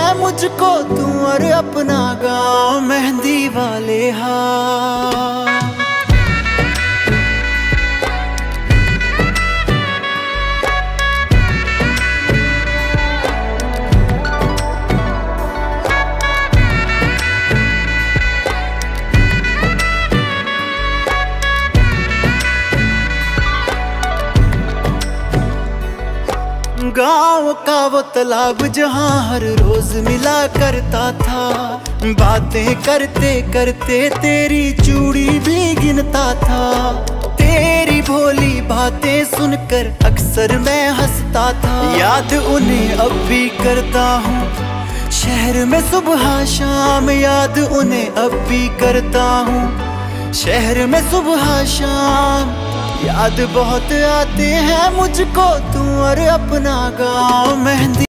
हैं मुझको तू और अपना गाँव मेहंदी वाले हाथ। गाँव का वो तालाब जहाँ हर रोज मिला करता था, बातें करते करते तेरी चूड़ी भी गिनता था। तेरी भोली बातें सुनकर अक्सर मैं हंसता था, याद उन्हें अब भी करता हूँ शहर में सुबह शाम, याद उन्हें अब भी करता हूँ शहर में सुबह शाम। याद बहुत आते हैं मुझको तू और अपना गाँव मेहंदी।